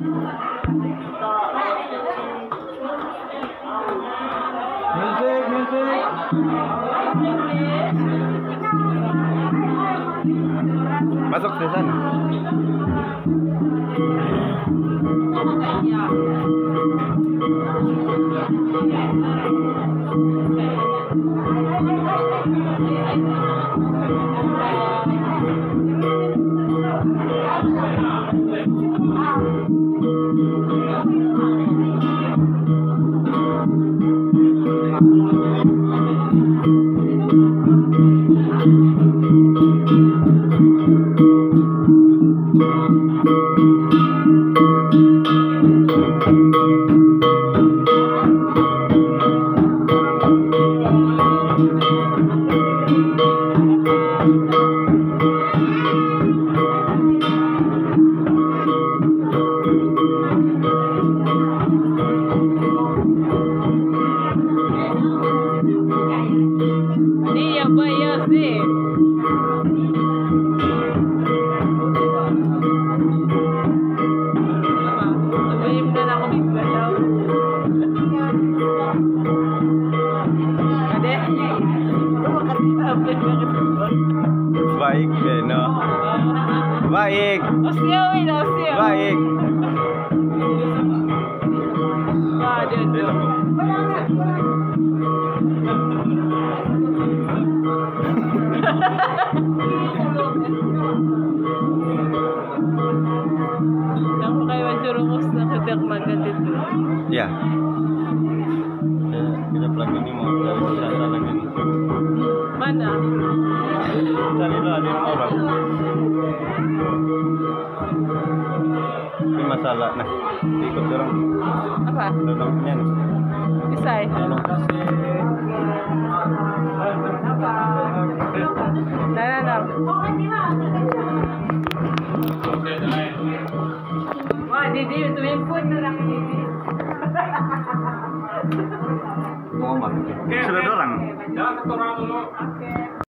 Music, music. Masuk di sana. Dia bayar sih. Baik, no. Baik. Baik. Yang kayak wajurumus na kedak magandit. Ya. Kita lagi ini mau cari wisata lagi. Mana? Cari lah di orang. Ini masalah. Nah, ikut orang. Apa? Dorongnya. Bisa ya? Nah. Wah, Didi, itu yang pun orang Didi. Sudah orang. Jangan satu orang dulu.